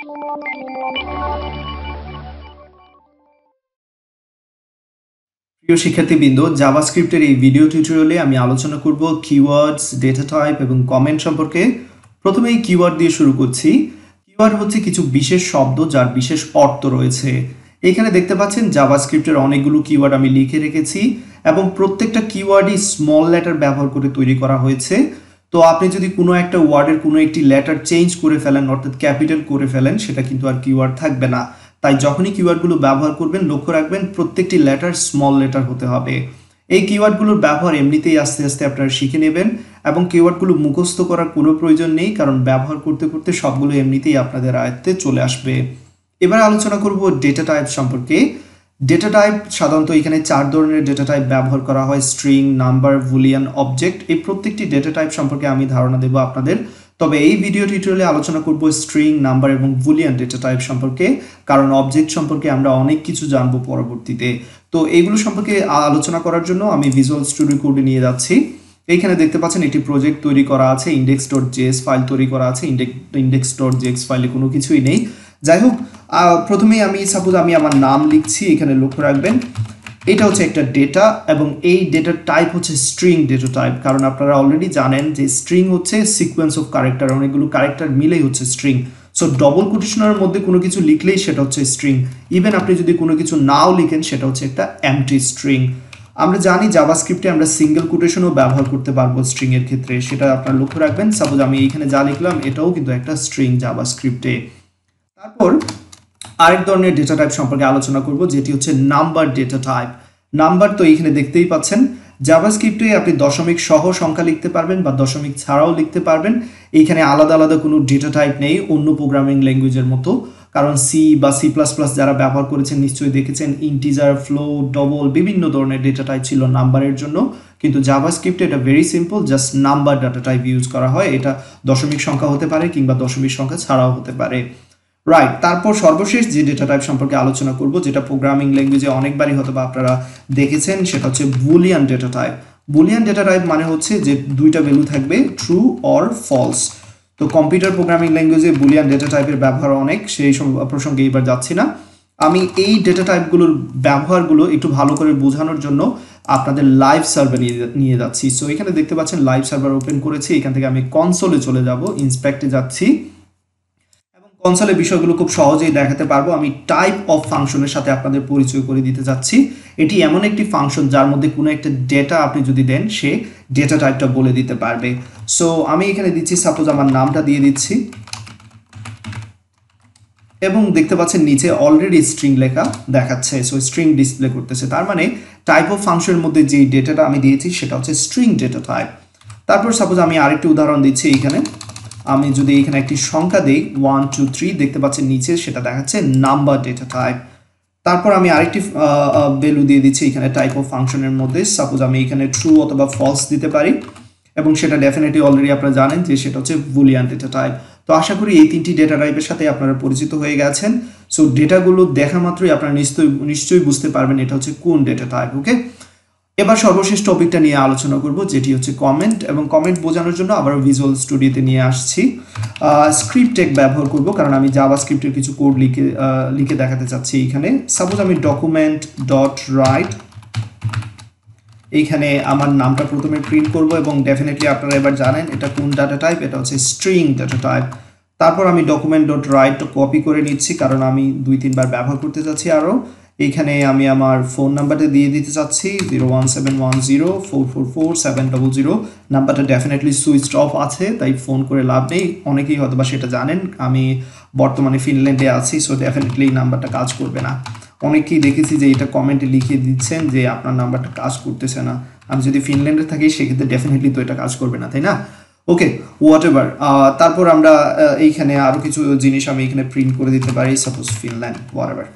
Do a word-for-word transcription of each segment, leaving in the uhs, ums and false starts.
প্রিয় শিক্ষার্থীবৃন্দ, জাভাস্ক্রিপ্টের এই ভিডিও টিউটোরিয়ালে আমি আলোচনা করব কিওয়ার্ডস, ডেটা টাইপ এবং কমেন্ট সম্পর্কে। প্রথমেই কিওয়ার্ড দিয়ে শুরু করছি। কিওয়ার্ড হচ্ছে কিছু বিশেষ শব্দ যার বিশেষ অর্থ রয়েছে। এখানে দেখতে পাচ্ছেন জাভাস্ক্রিপ্টের অনেকগুলো কিওয়ার্ড আমি লিখে রেখেছি এবং প্রত্যেকটা কিওয়ার্ডই স্মল লেটার ব্যবহার করে তৈরি করা হয়েছে। তো আপনি যদি কোনো একটা ওয়ার্ডের কোনো একটি লেটার চেঞ্জ করে ফেলেন, অর্থাৎ ক্যাপিটাল করে ফেলেন, সেটা কিন্তু আর কিওয়ার্ড থাকবে না। তাই যখনই কিওয়ার্ডগুলো ব্যবহার করবেন লক্ষ্য রাখবেন প্রত্যেকটি লেটার স্মল লেটার হতে হবে। এই কিওয়ার্ডগুলোর ব্যবহার এমনিতেই আস্তে আস্তে আপনারা শিখে নেবেন এবং কিওয়ার্ডগুলো মুখস্থ করার কোনো প্রয়োজন নেই, কারণ ব্যবহার করতে করতে সবগুলো এমনিতেই আপনাদের আয়ত্তে চলে আসবে। এবার আলোচনা করব ডেটা টাইপ সম্পর্কে। ডেটা টাইপ সাধারণত এখানে চার ধরনের ডেটা টাইপ ব্যবহার করা হয়: স্ট্রিং, নাম্বার, বুলিয়ান, অবজেক্ট। এই প্রত্যেকটি ডেটা টাইপ সম্পর্কে আমি ধারণা দেব আপনাদের। তবে এই ভিডিও টিউটোরিয়ালে আলোচনা করব স্ট্রিং, নাম্বার এবং বুলিয়ান ডেটা টাইপ সম্পর্কে, কারণ অবজেক্ট সম্পর্কে আমরা অনেক কিছু জানবো পরবর্তীতে। তো এইগুলো সম্পর্কে আলোচনা করার জন্য আমি ভিজুয়াল স্টুডিও কোডে নিয়ে যাচ্ছি। এইখানে দেখতে পাচ্ছেন একটি প্রজেক্ট তৈরি করা আছে, ইন্ডেক্স ডট জেএস ফাইল তৈরি করা আছে। ইন্ডেক্স ডট জেএস ফাইলে কোনো কিছুই নেই। যাই হোক, প্রথমেই আমি সাপোজ আমি আমার নাম লিখছি। এখানে লক্ষ্য রাখবেন এটা হচ্ছে একটা ডেটা এবং এই ডেটার টাইপ হচ্ছে স্ট্রিং ডেটা টাইপ, কারণ আপনারা অলরেডি জানেন যে স্ট্রিং হচ্ছে সিকোয়েন্স অফ ক্যারেক্টার, অনেকগুলো ক্যারেক্টার মিলেই হচ্ছে স্ট্রিং। সো ডবল কোটেশনের মধ্যে কোনো কিছু লিখলেই সেটা হচ্ছে স্ট্রিং। ইভেন আপনি যদি কোনো কিছু নাও লিখেন সেটা হচ্ছে একটা এমটি স্ট্রিং। আমরা জানি জাভাস্ক্রিপ্টে আমরা সিঙ্গেল কোটেশনও ব্যবহার করতে পারবো স্ট্রিং এর ক্ষেত্রে, সেটা আপনারা লক্ষ্য রাখবেন। সাপোজ আমি এইখানে যা লিখলাম এটাও কিন্তু একটা স্ট্রিং জাভাস্ক্রিপ্টে। তারপর আরেক ধরনের ডেটা টাইপ সম্পর্কে আলোচনা করব, যেটি হচ্ছে নাম্বার ডেটা টাইপ। নাম্বার তো এইখানে দেখতেই পাচ্ছেন, জাভাস্ক্রিপ্টে আপনি দশমিক সহ সংখ্যা লিখতে পারবেন বা দশমিক ছাড়াও লিখতে পারবেন। এইখানে আলাদা আলাদা কোনো ডেটা টাইপ নেই অন্য প্রোগ্রামিং ল্যাঙ্গুয়েজের মতো, কারণ সি বা সি প্লাস প্লাস যারা ব্যবহার করেছেন নিশ্চয়ই দেখেছেন ইন্টিজার, ফ্লোট, ডবল বিভিন্ন ধরনের ডেটা টাইপ ছিল নাম্বারের জন্য। কিন্তু জাভাস্ক্রিপ্টে এটা very simple, just number data type use করা হয়। এটা দশমিক সংখ্যা হতে পারে কিংবা দশমিক সংখ্যা ছাড়াও হতে পারে। রাইট, তারপর সর্বশেষ যে ডেটা টাইপ সম্পর্কে আলোচনা করব, যেটা প্রোগ্রামিং ল্যাঙ্গুয়েজে অনেকবারই হয়তো বা আপনারা দেখেছেন, সেটা হচ্ছে boolean data type. Boolean data type মানে হচ্ছে যে দুইটা ভ্যালু থাকবে, ট্রু অর ফলস। তো কম্পিউটার প্রোগ্রামিং ল্যাঙ্গুয়েজে বুলিয়ান ডেটা টাইপের ব্যবহার অনেক, সেই সব প্রসঙ্গে এবার যাচ্ছি না। আমি এই ডেটা টাইপগুলোর ব্যবহারগুলো একটু ভালো করে বোঝানোর জন্য আপনাদের লাইভ সার্ভার নিয়ে যাচ্ছি। সো এখানে দেখতে পাচ্ছেন লাইভ সার্ভার ওপেন করেছি। এখান থেকে আমি কনসোলে চলে যাব, ইন্সপেক্টে যাচ্ছি। কনসোলে বিষয়গুলো খুব সহজেই দেখাতে পারবো। আমি টাইপ অফ ফাংশনের সাথে আপনাদের পরিচয় করে দিতে যাচ্ছি। এটি এমন একটি ফাংশন যার মধ্যে কোনো একটা ডেটা আপনি যদি দেন সে ডেটা টাইপটা বলে দিতে পারবে। সো আমি এখানে দিচ্ছি, সাপোজ আমার নামটা দিয়ে দিচ্ছি এবং দেখতে পাচ্ছেন নিচে অলরেডি স্ট্রিং লেখা দেখাচ্ছে। সো স্ট্রিং ডিসপ্লে করতেছে, তার মানে টাইপ অফ ফাংশনের মধ্যে যে ডেটাটা আমি দিয়েছি সেটা হচ্ছে স্ট্রিং ডেটা টাইপ। তারপর সাপোজ আমি আরেকটি উদাহরণ দিচ্ছি। এখানে আমি যদি এখানে একটি সংখ্যা দিই ওয়ান টু থ্রি, দেখতে পাচ্ছেন নিচে সেটা দেখাচ্ছে নাম্বার ডেটা টাইপ। তারপর আমি আরেকটি ভ্যালু দিয়ে দিচ্ছি এখানে টাইপ অফ ফাংশনের মধ্যে। সাপোজ আমি এখানে ট্রু অথবা ফলস দিতে পারি এবং সেটা ডেফিনেটলি অলরেডি আপনারা জানেন যে সেটা হচ্ছে বুলিয়ান ডেটা টাইপ। তো আশা করি এই তিনটি ডেটা টাইপের সাথে আপনারা পরিচিত হয়ে গেছেন। সো ডেটাগুলো দেখা মাত্রই আপনারা নিশ্চয়ই নিশ্চয়ই বুঝতে পারবেন এটা হচ্ছে কোন ডেটা টাইপ। ওকে, এবার সর্বশেষ টপিকটা নিয়ে আলোচনা করব, যেটি হচ্ছে কমেন্ট। এবং কমেন্ট বোঝানোর জন্য আবার ভিজুয়াল স্টুডিওতে নিয়ে আসছি। স্ক্রিপ্ট টেক ব্যবহার করব, কারণ আমি জাভাস্ক্রিপ্টের কিছু কোড লিখে লিখে দেখাতে চাচ্ছি। এখানে সাপোজ আমি ডকুমেন্ট ডট রাইট, এইখানে আমার নামটা প্রথমে প্রিন্ট করব এবং ডেফিনেটলি আপনারা এবার জানেন এটা কোন ডাটা টাইপ, এটা হচ্ছে স্ট্রিং ডাটা টাইপ। তারপর আমি ডকুমেন্ট ডট রাইট কপি করে নিচ্ছি, কারণ আমি দুই তিনবার ব্যবহার করতে চাচ্ছি আরও। এইখানে আমি আমার ফোন নাম্বারটা দিয়ে দিতে চাচ্ছি zero one seven one zero four four four seven double zero. নাম্বারটা ডেফিনেটলি সুইচ অফ আছে, তাই ফোন করে লাভ নেই। অনেকেই হয়তো বা সেটা জানেন, আমি বর্তমানে ফিনল্যান্ডে আছি। সো ডেফিনেটলি এই নাম্বারটা কাজ করবে না। অনেকেই দেখেছি যে এটা কমেন্টে লিখিয়ে দিচ্ছেন যে আপনার নাম্বারটা কাজ করতেছে না। আমি যদি ফিনল্যান্ডে থাকি সেক্ষেত্রে ডেফিনেটলি তো এটা কাজ করবে না, তাই না? Okay, whatever. তারপর আমরা এইখানে আরও কিছু জিনিস আমি এখানে প্রিন্ট করে দিতে পারি, suppose Finland, whatever.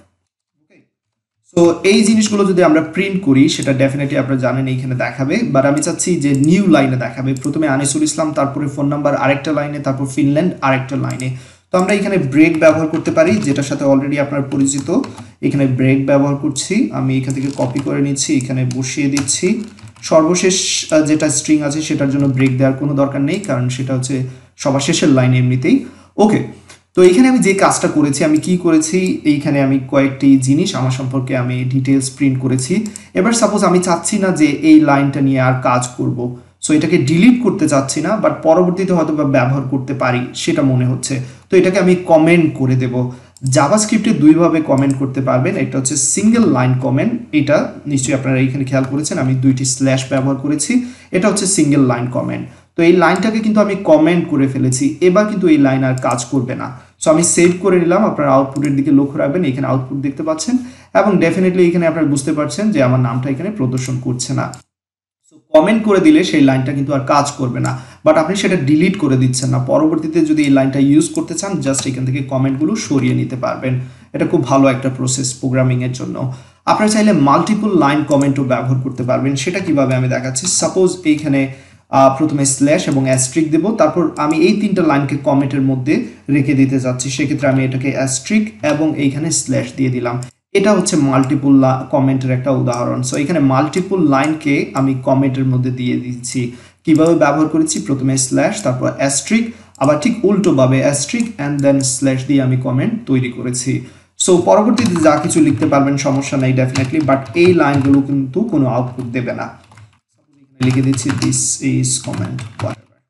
So এই জিনিসগুলো যদি আমরা প্রিন্ট করি সেটা ডেফিনেটলি আপনারা জানেন এইখানে দেখাবে, বাট আমি চাচ্ছি যে নিউ লাইনে দেখাবে। প্রথমে আনিসুল ইসলাম, তারপরে ফোন নাম্বার আরেকটা লাইনে, তারপর ফিনল্যান্ড আরেকটা লাইনে। তো আমরা এখানে ব্রেক ব্যবহার করতে পারি, যেটার সাথে অলরেডি আপনার পরিচিত। এখানে ব্রেক ব্যবহার করছি, আমি এখান থেকে কপি করে নিচ্ছি, এখানে বসিয়ে দিচ্ছি। সর্বশেষ যেটা স্ট্রিং আছে সেটার জন্য ব্রেক দেওয়ার কোনো দরকার নেই, কারণ সেটা হচ্ছে সবার শেষের লাইনে এমনিতেই। ওকে, তো এইখানে আমি যে কাজটা করেছি, আমি কি করেছি, এইখানে আমি কয়েকটি জিনিস আমার সম্পর্কে আমি ডিটেলস প্রিন্ট করেছি। এবার সাপোজ আমি চাচ্ছি না যে এই লাইনটা নিয়ে আর কাজ করব, সো এটাকে ডিলিট করতে চাচ্ছি না, বাট পরবর্তীতে হয়তো বা ব্যবহার করতে পারি সেটা মনে হচ্ছে। তো এটাকে আমি কমেন্ট করে দেব। জাভাস্ক্রিপ্টে দুইভাবে কমেন্ট করতে পারবেন, একটা হচ্ছে সিঙ্গেল লাইন কমেন্ট, এটা নিশ্চয়ই আপনারা এইখানে খেয়াল করেছেন আমি দুইটি স্ল্যাশ ব্যবহার করেছি, এটা হচ্ছে সিঙ্গেল লাইন কমেন্ট। তো এই লাইনটাকে কিন্তু আমি কমেন্ট করে ফেলেছি, এবার কিন্তু এই লাইন আর কাজ করবে না। সো আমি সেভ করে নিলাম, আপনারা আউটপুটের দিকে লক্ষ্য রাখবেন, এখানে আউটপুট দেখতে পাচ্ছেন এবং ডেফিনেটলি এখানে আপনারা বুঝতে পারছেন যে আমার নামটা এখানে প্রদর্শন করছে না। সো কমেন্ট করে দিলে সেই লাইনটা কিন্তু আর কাজ করবে না, বাট আপনি সেটা ডিলিট করে দিচ্ছেন না। পরবর্তীতে যদি এই লাইনটা ইউজ করতে চান, জাস্ট এখান থেকে কমেন্টগুলো সরিয়ে নিতে পারবেন। এটা খুব ভালো একটা প্রসেস প্রোগ্রামিংয়ের জন্য। আপনারা চাইলে মাল্টিপল লাইন কমেন্টও ব্যবহার করতে পারবেন। সেটা কিভাবে আমি দেখাচ্ছি। সাপোজ এইখানে প্রথমে স্ল্যাশ এবং অ্যাস্ট্রিক দেব, তারপর আমি এই তিনটা লাইনকে কমেন্টের মধ্যে রেখে দিতে চাচ্ছি, সেক্ষেত্রে আমি এটাকে অ্যাস্ট্রিক এবং এইখানে স্ল্যাশ দিয়ে দিলাম। এটা হচ্ছে মাল্টিপল কমেন্টের একটা উদাহরণ। সো এখানে মাল্টিপল লাইনকে আমি কমেন্টের মধ্যে দিয়ে দিচ্ছি। কিভাবে ব্যবহার করেছি, প্রথমে স্ল্যাশ, তারপর অ্যাস্ট্রিক, আবার ঠিক উল্টোভাবে অ্যাস্ট্রিক অ্যান্ড দেন স্ল্যাশ দিয়ে আমি কমেন্ট তৈরি করেছি। সো পরবর্তীতে যা কিছু লিখতে পারবেন সমস্যা নেই ডেফিনেটলি, বাট এই লাইনগুলো কিন্তু কোনো আউটপুট দেবে না। লিখে দিচ্ছি দিস ইজ কমেন্ট হোয়াটএভার।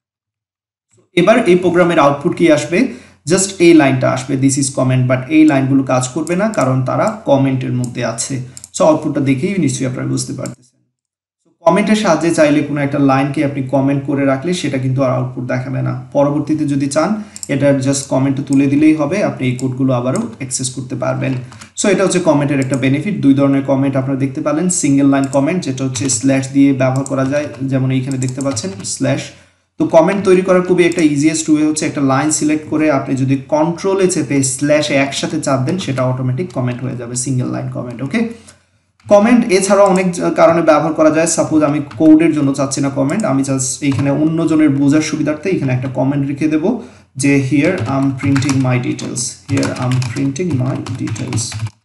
এবার এই প্রোগ্রামের আউটপুট কি আসবে, জাস্ট এই লাইনটা আসবে দিস ইজ কমেন্ট, বাট এই লাইনগুলো কাজ করবে না কারণ তারা কমেন্টের মধ্যে আছে। সো আউটপুটটা দেখেই নিশ্চয়ই আপনারা বুঝতে পারতেছেন। সো কমেন্টের সাহায্যে চাইলে কোনো একটা লাইনকে আপনি কমেন্ট করে রাখলে সেটা কিন্তু আর আউটপুট দেখাবে না। পরবর্তীতে যদি চান এটার জাস্ট কমেন্টে তুলে দিলেই হবে, আপনি এই কোডগুলো আবারও অ্যাক্সেস করতে পারবেন। সো এটা হচ্ছে কমেন্টের একটা বেনিফিট। দুই ধরনের কমেন্ট আপনারা দেখতে পারলেন, সিঙ্গেল লাইন কমেন্ট যেটা হচ্ছে স্ল্যাশ দিয়ে ব্যবহার করা যায়, যেমন এইখানে দেখতে পাচ্ছেন স্ল্যাশ। তো কমেন্ট তৈরি করার খুবই একটা ইজিয়েস্ট ওয়ে হচ্ছে একটা লাইন সিলেক্ট করে আপনি যদি কন্ট্রোলে চেপে স্ল্যাশে একসাথে চাপ দেন, সেটা অটোমেটিক কমেন্ট হয়ে যাবে, single line comment. Okay, comment এছাড়াও অনেক কারণে ব্যবহার করা যায়। সাপোজ আমি কোডের জন্য চাচ্ছি না কমেন্ট, আমি জাস্ট এইখানে অন্যজনের বোঝার সুবিধার্থে এখানে একটা কমেন্ট রেখে দেব যে here I am printing my details, here I am printing my details,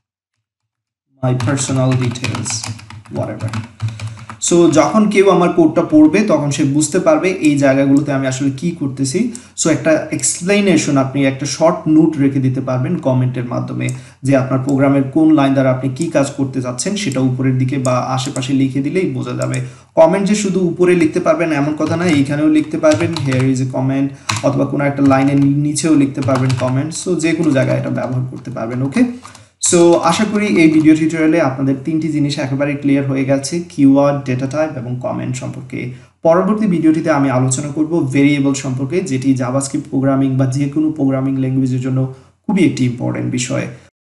my personal details, whatever. So যখন কেউ আমার কোডটা পড়বে তখন সে বুঝতে পারবে এই জায়গাগুলোতে আমি আসলে কি করতেছি। সো একটা এক্সপ্লেনেশন, আপনি একটা শর্ট নোট রেখে দিতে পারবেন কমেন্টের মাধ্যমে যে আপনার প্রোগ্রামের কোন লাইন দ্বারা আপনি কি কাজ করতে যাচ্ছেন সেটা উপরের দিকে বা আশেপাশে লিখে দিলেই বোঝা যাবে। কমেন্ট যে শুধু উপরে লিখতে পারবেন এমন কথা না, এইখানেও লিখতে পারবেন হেয়ার ইজ এ কমেন্ট, অথবা কোনো একটা লাইনের নিচেও লিখতে পারবেন কমেন্ট। সো যে কোনো জায়গায় এটা ব্যবহার করতে পারবেন। ওকে, সো আশা করি এই ভিডিও টিউটোরিয়ালে আপনাদের তিনটি জিনিস একেবারে ক্লিয়ার হয়ে গেছে, কিওয়ার্ড, ডেটা টাইপ এবং কমেন্ট সম্পর্কে। পরবর্তী ভিডিওটিতে আমি আলোচনা করব ভেরিয়েবল সম্পর্কে, যেটি জাভাস্ক্রিপ্ট প্রোগ্রামিং বা যে কোনো প্রোগ্রামিং ল্যাঙ্গুয়েজের জন্য খুবই একটি ইম্পর্টেন্ট বিষয়।